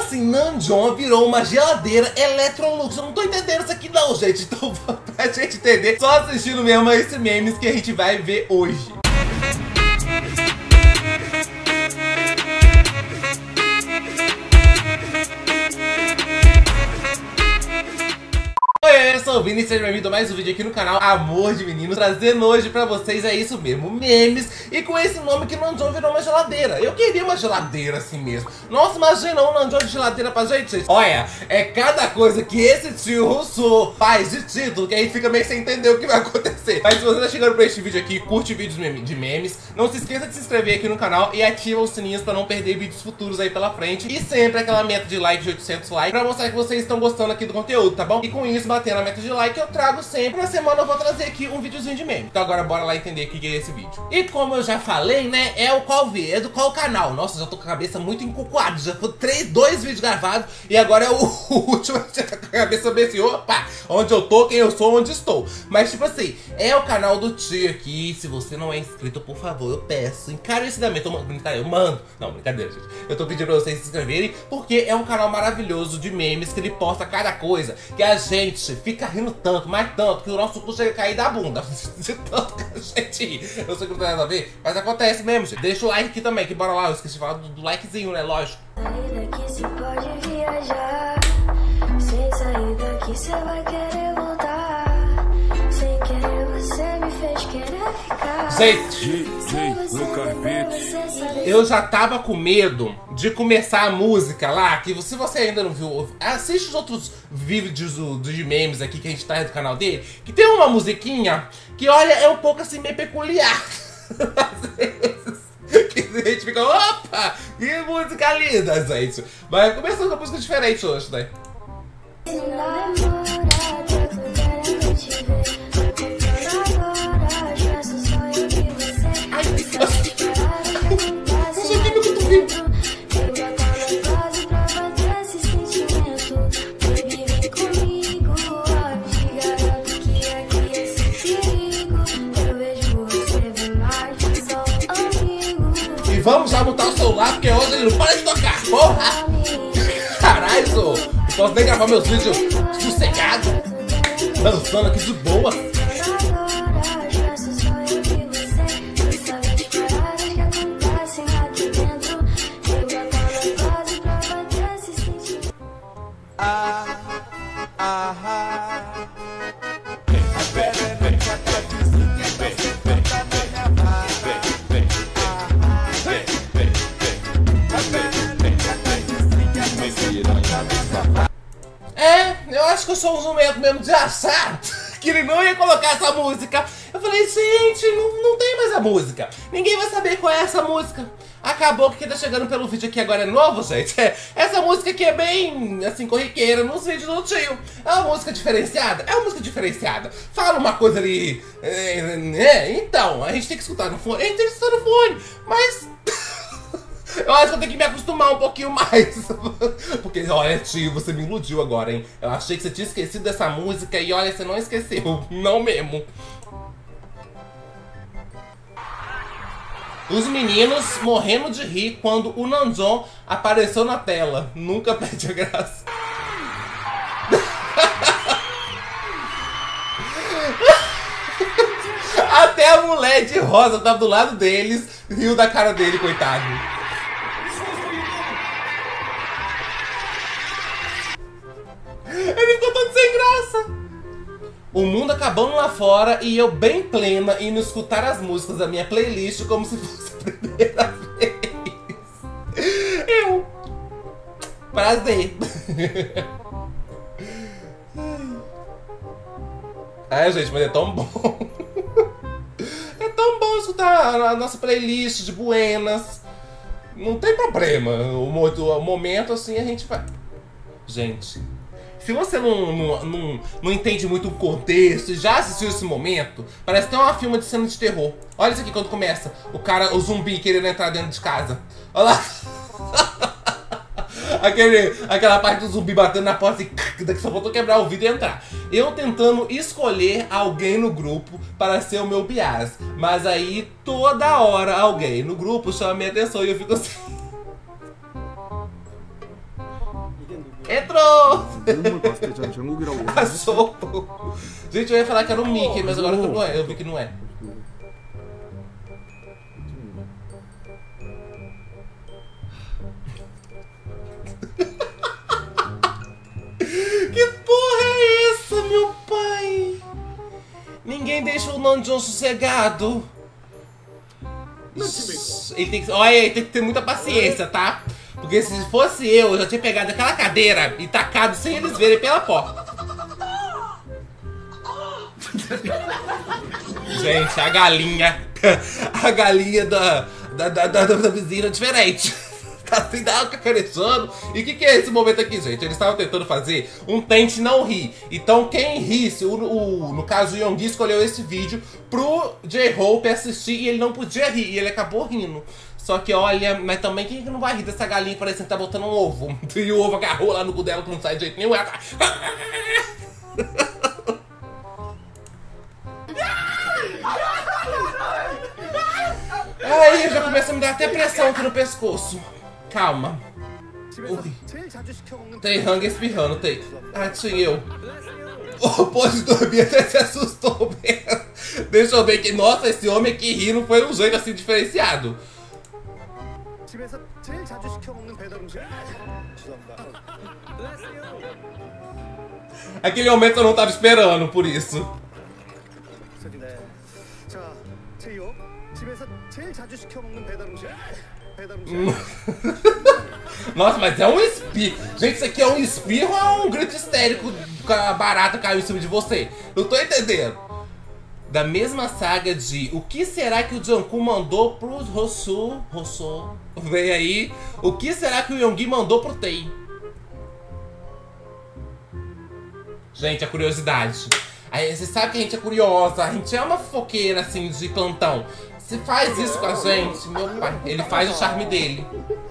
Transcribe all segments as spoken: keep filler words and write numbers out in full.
assim, Namjoon virou uma geladeira Electrolux? Eu não tô entendendo isso aqui não, gente. Então, pra gente entender, só assistindo mesmo a esse memes que a gente vai ver hoje. Oi, eu sou o Vini e seja bem-vindo a mais um vídeo aqui no canal Amor de Menino, trazendo hoje pra vocês, é isso mesmo, memes, e com esse nome que Namjoon virou uma geladeira. Eu queria uma geladeira assim mesmo. Nossa, imagina um Namjoon de geladeira pra gente, gente. Olha, é cada coisa que esse tio Russo faz de título que a gente fica meio sem entender o que vai acontecer. Mas se você tá chegando pra este vídeo aqui, curte vídeos de memes, não se esqueça de se inscrever aqui no canal e ativa os sininhos pra não perder vídeos futuros aí pela frente. E sempre aquela meta de like de oitocentos likes pra mostrar que vocês estão gostando aqui do conteúdo, tá bom? E com isso, batendo a meta de like, eu trago sempre. Na semana eu vou trazer aqui um videozinho de meme. Então agora bora lá entender o que é esse vídeo. E como eu já falei, né, é o qual vídeo, é do qual canal. Nossa, já tô com a cabeça muito encucuada. Já foi três, dois vídeos gravados e agora é o último. Já tá com a cabeça bem assim, opa, onde eu tô, quem eu sou, onde estou. Mas tipo assim, é o canal do tio aqui. Se você não é inscrito, por favor, eu peço encarecidamente. Eu mando, eu mando. Não, brincadeira, gente. Eu tô pedindo pra vocês se inscreverem porque é um canal maravilhoso de memes que ele posta cada coisa que a gente fica rindo tanto, mais tanto, que o nosso cu chega a cair da bunda. De tanto que a gente ri. Eu sei que não tem nada a ver, mas acontece mesmo, gente. Deixa o like aqui também, que bora lá. Eu esqueci de falar do, do likezinho, né? Lógico. Sair daqui cê pode viajar. Sem sair daqui cê vai querer voltar. Sem querer você me fez querer ficar. Gente, eu já tava com medo de começar a música lá, que se você ainda não viu, assiste os outros vídeos do, de memes aqui que a gente traz do canal dele, que tem uma musiquinha que, olha, é um pouco assim meio peculiar. Às vezes, que a gente fica, opa, que música linda, gente. Mas começando com uma música diferente hoje, né? E vamos já botar o celular, porque hoje ele não para de tocar, porra! Caralho, sou. Não posso nem gravar meus vídeos sossegado, dançando aqui de boa. É, eu acho que eu sou um jumento mesmo de achar que ele não ia colocar essa música. Eu falei, gente, não, não tem mais a música. Ninguém vai saber qual é essa música. Acabou que quem tá chegando pelo vídeo aqui agora é novo, gente. É, essa música aqui é bem, assim, corriqueira nos vídeos do tio. É uma música diferenciada? É uma música diferenciada. Fala uma coisa ali... É, é, então, a gente tem que escutar no fone. A gente tem que escutar no fone, mas... eu acho que eu tenho que me acostumar um pouquinho mais. Porque, olha, tio, você me iludiu agora, hein? Eu achei que você tinha esquecido dessa música e, olha, você não esqueceu. Não mesmo. Os meninos morrendo de rir quando o Namjoon apareceu na tela. Nunca perde a graça. Até a mulher de rosa tava do lado deles, riu da cara dele, coitado. Ele ficou todo sem graça. O mundo acabando lá fora e eu bem plena indo escutar as músicas da minha playlist como se fosse a primeira vez. Eu. Prazer. Ai, gente, mas é tão bom. É tão bom escutar a nossa playlist de buenas. Não tem problema. O momento assim a gente vai... Gente... Se você não, não, não, não entende muito o contexto e já assistiu esse momento, parece até uma filme de cena de terror. Olha isso aqui quando começa. O cara, o zumbi querendo entrar dentro de casa. Olha lá. Aquele, aquela parte do zumbi batendo na porta e daqui só faltou quebrar o vidro e entrar. Eu tentando escolher alguém no grupo para ser o meu bias. Mas aí toda hora alguém no grupo chama minha atenção e eu fico assim... Entrou! 내용물 봤을 때 전 정국이라고 얘기했어요. Passou! Gente, eu ia falar que era o Mickey, mas agora que não é. Eu vi que não é. Que porra é essa, meu pai? Ninguém deixa o Namjoon sossegado. Ele tem que, olha, ele tem que ter muita paciência, tá? Porque se fosse eu, eu já tinha pegado aquela cadeira e tacado sem eles verem pela porta. Gente, a galinha, a galinha da, da, da, da, da vizinha é diferente. Tá assim, dá cacarejando. E o que, que é esse momento aqui, gente? Eles estavam tentando fazer um tente não rir. Então quem risse, o, o, no caso o Yoongi escolheu esse vídeo pro J-Hope assistir e ele não podia rir. E ele acabou rindo. Só que olha, mas também quem que não vai rir dessa galinha parecendo que tá botando um ovo? E o ovo agarrou lá no cu dela que não sai de jeito nenhum. Ela tá... Aí já começa a me dar até pressão aqui no pescoço. Calma. Ui. Taeyang espirrando, Tay. Ah, tinha eu. O pô de dormir até se assustou mesmo. Deixa eu ver que, nossa, esse homem que ri não foi um jeito assim diferenciado. Aquele momento eu não tava esperando por isso. Nossa, mas é um espirro. Gente, isso aqui é um espirro ou é um grito histérico que a barata caiu em cima de você? Não tô entendendo. Da mesma saga de o que será que o Jungkook mandou pro Hosu? Hosu, vem aí. O que será que o Yoongi mandou pro Tae? Gente, a curiosidade. Aí, você sabe que a gente é curiosa, a gente é uma fofoqueira assim de plantão. Se faz isso com a gente, meu pai, ele faz o charme dele.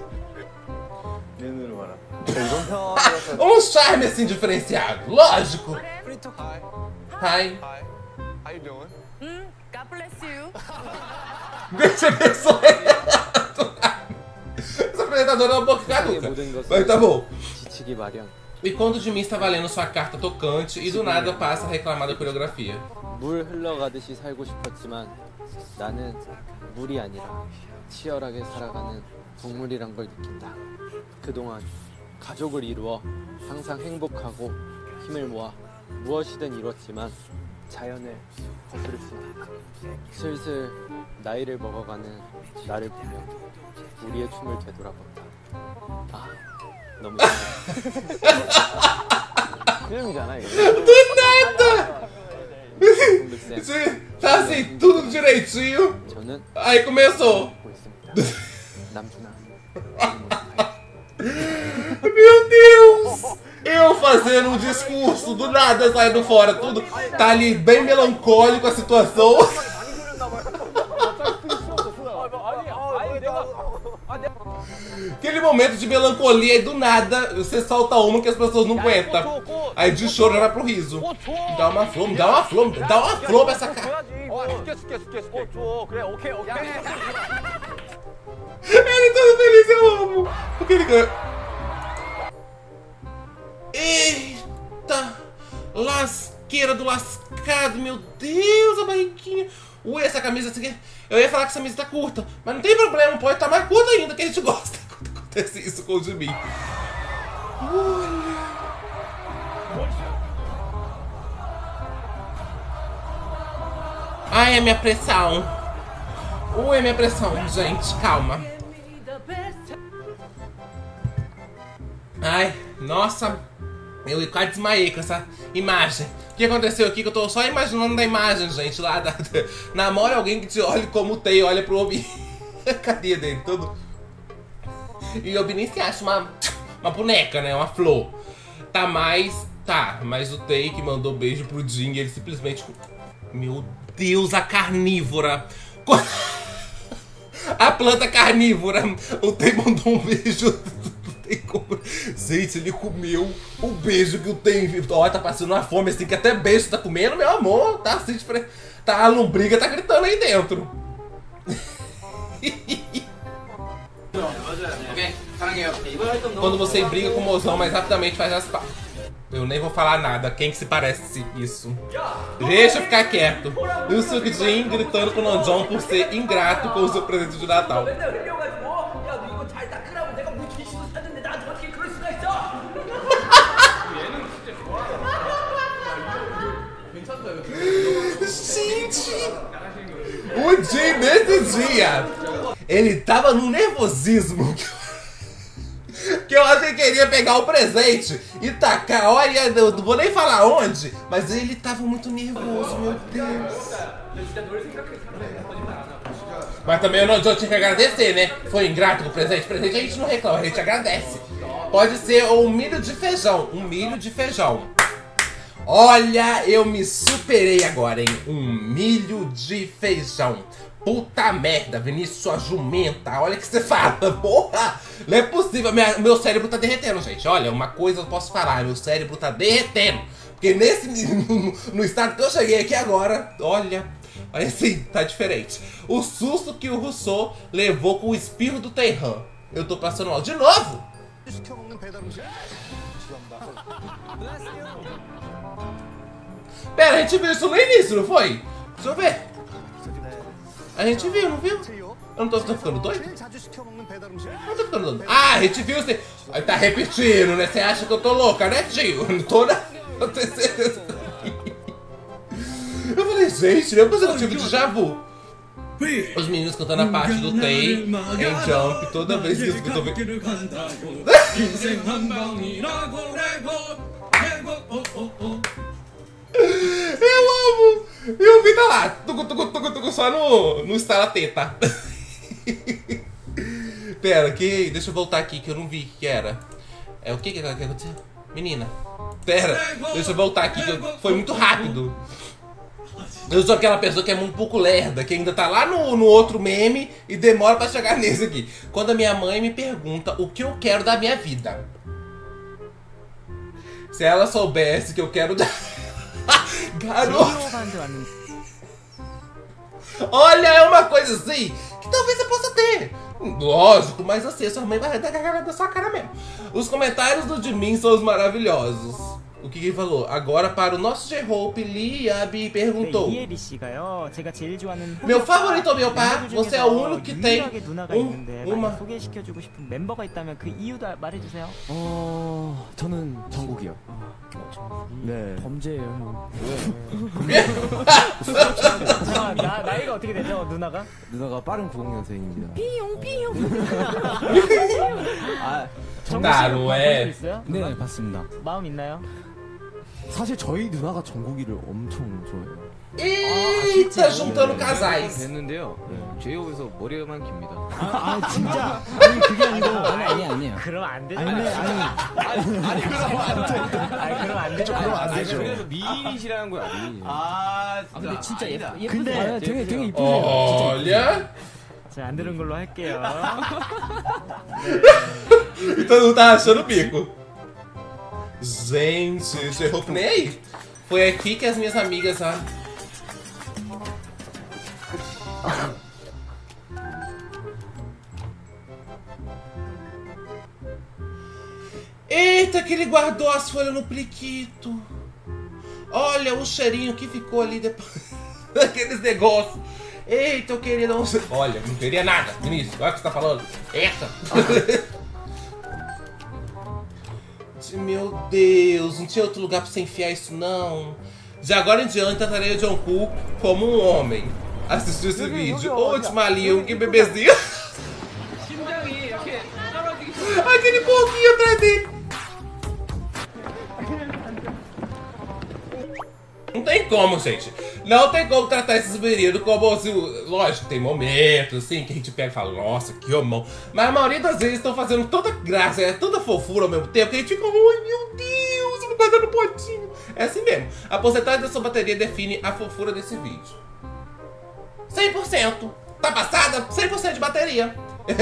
Um charme assim diferenciado, lógico. Hi. How you doing? Hmm, God bless you. Deixa eu ver só essa apresentadora é uma boca caduca. Mas tá bom. E quando o Jimin estava lendo sua carta tocante e do nada passa a reclamar da coreografia. 물 흘러가듯이 살고 싶었지만 나는 물이 아니라 치열하게 살아가는 동물이란 걸 느낀다. 그동안 가족을 이루어 항상 행복하고 힘을 모아 무엇이든 이뤘지만 자연을 거스를 수는 없다. 슬슬 나이를 먹어가는 나를 보며 우리의 춤을 되돌아본다. 아, 너무 film이잖아 이게. Do nada! Tá assim, tudo direitinho. Aí começou. Meu Deus! Eu fazendo um discurso, do nada saindo fora, tudo. Tá ali bem melancólico a situação. Aquele momento de melancolia e do nada você solta uma que as pessoas não aguentam. Aí de choro vai pro riso. Dá uma flor, me dá uma flor, me dá uma flor pra essa cara. Ele todo feliz, eu amo. Porque ele ganha. Eita! Lasqueira do lascado, meu Deus, a barriguinha. Ui, essa camisa aqui. Eu ia falar que essa camisa tá curta, mas não tem problema, pode estar mais curta ainda, que a gente gosta quando acontece isso com o Jimin. Olha. Ai, é minha pressão. Ui, é minha pressão, gente, calma. Ai, nossa, eu quase desmaiei com essa imagem. O que aconteceu aqui que eu tô só imaginando da imagem, gente, lá da, da, namora alguém que te olhe como o Tae olha pro Obi. A carinha dele, todo. E o Obi nem se acha uma, uma boneca, né, uma flor. Tá mais, tá, mas o Tae que mandou beijo pro Jin, ele simplesmente... Meu Deus, a carnívora. A planta carnívora. O Tae mandou um beijo... Gente, ele comeu o beijo que o Tae. Olha, tá passando uma fome assim que até beijo tá comendo, meu amor. Tá assim, tá, a lombriga tá gritando aí dentro. Ok, Quando você briga com o mozão, mais rapidamente faz as pazes. Eu nem vou falar nada. Quem que se parece isso? Deixa eu ficar quieto. E o Seokjin gritando com o Namjoon por ser ingrato com o seu presente de Natal. Gente! O Jin nesse dia, ele tava num nervosismo que eu achei que ele ia pegar o presente e tacar. Olha, eu não vou nem falar onde, mas ele tava muito nervoso, meu Deus. Mas também o Namjoon tinha que agradecer, né? Foi ingrato com o presente. Presente a gente não reclama, a gente agradece. Pode ser um milho de feijão, um milho de feijão. Olha, eu me superei agora, hein? Um milho de feijão. Puta merda, Vinícius, sua jumenta. Olha o que você fala, porra. Não é possível, Minha, meu cérebro tá derretendo, gente. Olha, uma coisa eu posso falar, meu cérebro tá derretendo. Porque nesse, no, no estado que eu cheguei aqui agora, olha, olha assim, tá diferente. O susto que o Rousseau levou com o espirro do Taehan. Eu tô passando mal de novo. Pera, a gente viu isso no início, não foi? Deixa eu ver. A gente viu, não viu? Eu não tô, tô ficando doido? Não tô ficando doido. Ah, a gente viu você. Aí tá repetindo, né? Você acha que eu tô louca, né, tio? Eu não tô na. Eu tenho certeza. Eu falei, gente, não é possível que eu tive déjà vu. Os meninos cantando a parte do Tae em Jump toda vez que eu tô vendo. Eu amo! E o Vi tá lá, tucu, tucu, tucu, tucu, só no, no estala teta. Pera, que, deixa eu voltar aqui que eu não vi que era. É o que que aconteceu? Menina, pera, deixa eu voltar aqui que eu, foi muito rápido. Eu sou aquela pessoa que é um pouco lerda, que ainda tá lá no, no outro meme e demora pra chegar nesse aqui. Quando a minha mãe me pergunta o que eu quero da minha vida. Se ela soubesse que eu quero dar... Garoto! Olha, é uma coisa assim que talvez você possa ter. Lógico, mas assim, sua mãe vai dar cagada da sua cara mesmo. Os comentários do Jimin são os maravilhosos. O que que ele falou? Agora para o nosso J-Hope, Lee Abi perguntou: meu favorito ou meu pai? Você é o único que tem um, uma... 어, 저는 정국이요. 네. 범죄예요. 아, 나 나이가 어떻게 되죠, 누나가? 누나가 빠른 구십년생입니다. 삐용 삐용. 아, 나 로에. 있어요? 네, 봤습니다. 마음 있나요? 사실 저희 누나가 정국이를 엄청 좋아해요. Eita, juntando casais. 됐는데요. 제이홉에서 머리만 깁니다. 아, 아 진짜? 아니 그게 아니고 아니 아니 아니에요. 그럼 안 되죠. 아니 아니 아니 아니 그럼 안 돼. 아니 그럼 안 되죠. 그럼 안 되죠. 그래서 미인이시라는 거야. 미인. 아, 근데 진짜 예쁘 예쁘. 근데 아, 되게 되게 이쁘세요. Olha. 자, 안 들은 걸로 할게요. E todo mundo tá achando o bico. Gente, J-Hope nem aí. Foi aqui que as minhas amigas, ah. Eita, que ele guardou as folhas no pliquito. Olha o cheirinho que ficou ali depois daqueles negócios. Eita, eu queria dar um... Olha, não queria nada, Vinícius. Olha o que você tá falando. Eita. Meu Deus, não tinha outro lugar pra você enfiar isso, não. De agora em diante, tratarei o Jungkook como um homem. Assistiu esse vídeo. Ô, Tismalinho, que bebezinho. Aquele porquinho atrás dele. Não tem como, gente. Não tem como tratar esses meninos como se... Lógico, tem momentos assim que a gente pega e fala, nossa, que homão. Mas a maioria das vezes estão fazendo tanta graça, é tanta fofura ao mesmo tempo que a gente fica, ai meu Deus, eu vou guardar no potinho. É assim mesmo. A porcentagem da sua bateria define a fofura desse vídeo. cem por cento. Tá passada? cem por cento de bateria.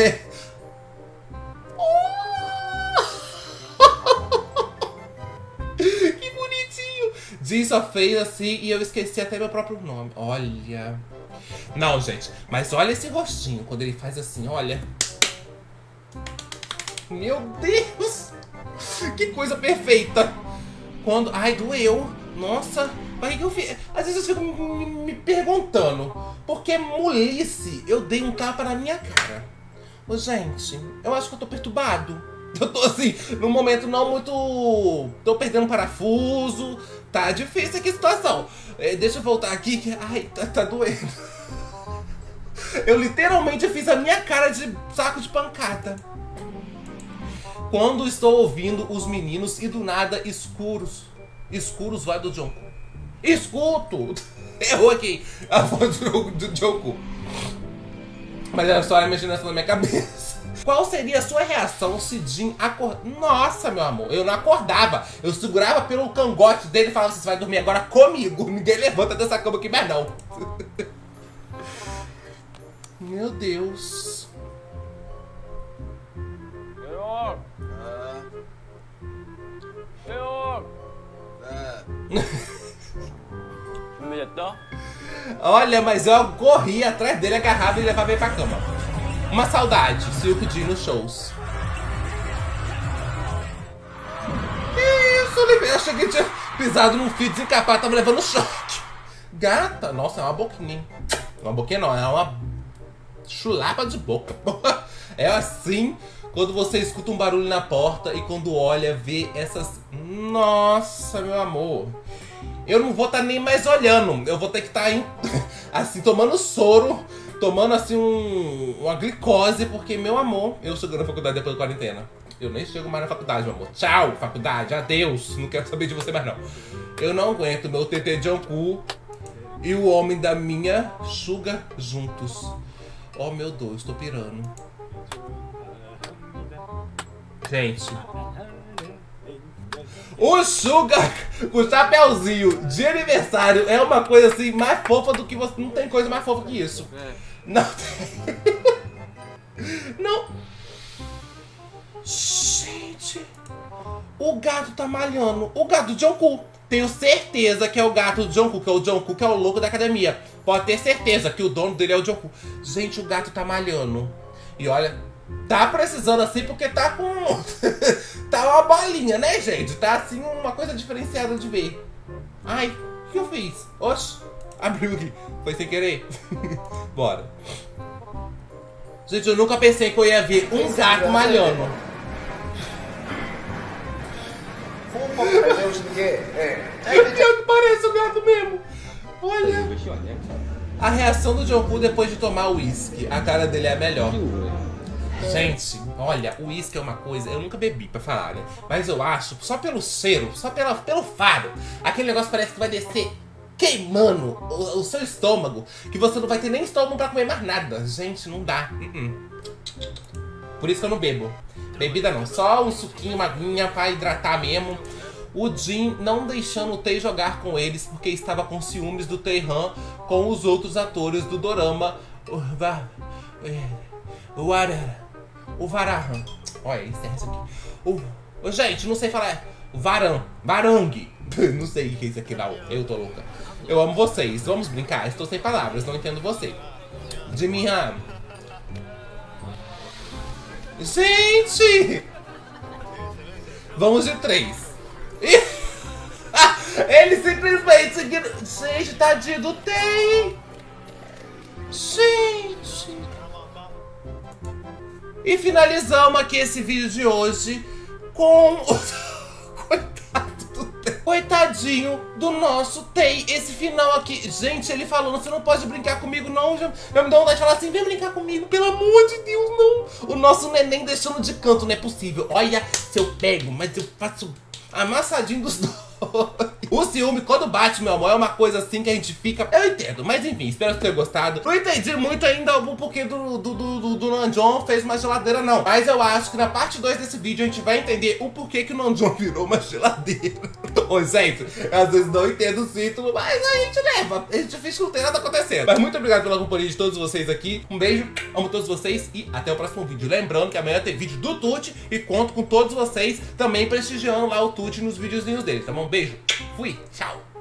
Que bonitinho. Jin só fez assim e eu esqueci até meu próprio nome. Olha. Não, gente. Mas olha esse rostinho. Quando ele faz assim, olha. Meu Deus! Que coisa perfeita! Quando... Ai, doeu! Nossa! Mas que eu fiz? Às vezes eu fico me, me perguntando, porque molice, eu dei um tapa na minha cara. Ô, gente, eu acho que eu tô perturbado. Eu tô assim, num momento não muito... Tô perdendo parafuso. Tá difícil aqui a situação. É, deixa eu voltar aqui que... Ai, tá, tá doendo. Eu literalmente fiz a minha cara de saco de pancada. Quando estou ouvindo os meninos e do nada escuros. Escuros vai do Jungkook. Escuto! Errou aqui a voz do, do Jungkook. Mas era só a imaginação na minha cabeça. Qual seria a sua reação se Jin acordar? Nossa, meu amor, eu não acordava. Eu segurava pelo cangote dele e falava assim, você vai dormir agora comigo. Ninguém levanta dessa cama aqui mais não. Meu Deus. Olha, mas eu corri atrás dele, agarrava e levava ele pra cama. Uma saudade, Silk Jin nos shows. Que isso, Oliveira? Achei que tinha pisado num fio desencapado, tava levando choque. Gata, nossa, é uma boquinha, hein? Uma boquinha não, é uma chulapa de boca. É assim quando você escuta um barulho na porta e quando olha, vê essas... Nossa, meu amor. Eu não vou estar tá nem mais olhando. Eu vou ter que estar tá, assim, tomando soro, tomando assim um, uma glicose, porque, meu amor, eu chego na faculdade depois da quarentena. Eu nem chego mais na faculdade, meu amor. Tchau, faculdade, adeus. Não quero saber de você mais não. Eu não aguento meu T T Jungkook e o homem da minha Suga juntos. Oh, meu Deus, estou pirando. Gente... O Suga com o chapéuzinho de aniversário é uma coisa assim mais fofa do que você. Não tem coisa mais fofa que isso. É. Não tem. Não. Gente. O gato tá malhando. O gato do Jungkook. Tenho certeza que é o gato do Jungkook, que é o Jungkook, que é o louco da academia. Pode ter certeza que o dono dele é o Jungkook. Gente, o gato tá malhando. E olha, tá precisando assim porque tá com... Tá uma bolinha, né, gente? Tá assim uma coisa diferenciada de ver. Ai, o que eu fiz? Oxi, abriu aqui. Foi sem querer. Bora. Gente, eu nunca pensei que eu ia ver um gato malhando. É, parece o gato mesmo. Olha. A reação do Jungkook depois de tomar o uísque. A cara dele é a melhor. Gente, olha, o uísque é uma coisa... Eu nunca bebi, pra falar, né? Mas eu acho, só pelo cheiro, só pela, pelo faro, aquele negócio parece que vai descer queimando o, o seu estômago, que você não vai ter nem estômago pra comer mais nada. Gente, não dá. Uh -uh. Por isso que eu não bebo. Bebida não, só um suquinho, uma aguinha pra hidratar mesmo. O Jin não deixando o Tae jogar com eles porque estava com ciúmes do Taehan com os outros atores do dorama. O Ara... O Varahan. Olha, encerra isso aqui. O, o, gente, não sei falar. Varan. Varang. Não sei o que é isso aqui lá. Eu tô louca. Eu amo vocês. Vamos brincar? Estou sem palavras. Não entendo você. Jiminhan. Gente! Vamos de três. Ele simplesmente... Gente, tadinho do Tae. Gente... E finalizamos aqui esse vídeo de hoje com o... Coitado do Tae. Coitadinho do nosso Tae. Esse final aqui... Gente, ele falando, você não pode brincar comigo não. Já, já me dá vontade de falar assim, vem brincar comigo, pelo amor de Deus, não. O nosso neném deixando de canto, não é possível. Olha, se eu pego, mas eu faço amassadinho dos dois. O ciúme, quando bate, meu amor, é uma coisa assim que a gente fica... Eu entendo, mas enfim, espero que tenha gostado. Não entendi muito ainda o porquê do, do, do, do Namjoon fez uma geladeira, não. Mas eu acho que na parte dois desse vídeo a gente vai entender o porquê que o Namjoon virou uma geladeira. Ô, gente, às vezes não entendo o título, mas a gente leva. A gente finge que não tem nada acontecendo. Mas muito obrigado pela companhia de todos vocês aqui. Um beijo, amo todos vocês e até o próximo vídeo. Lembrando que amanhã tem vídeo do Tuti e conto com todos vocês também prestigiando lá o Tuti nos videozinhos dele, tá bom? Beijo, fui, tchau!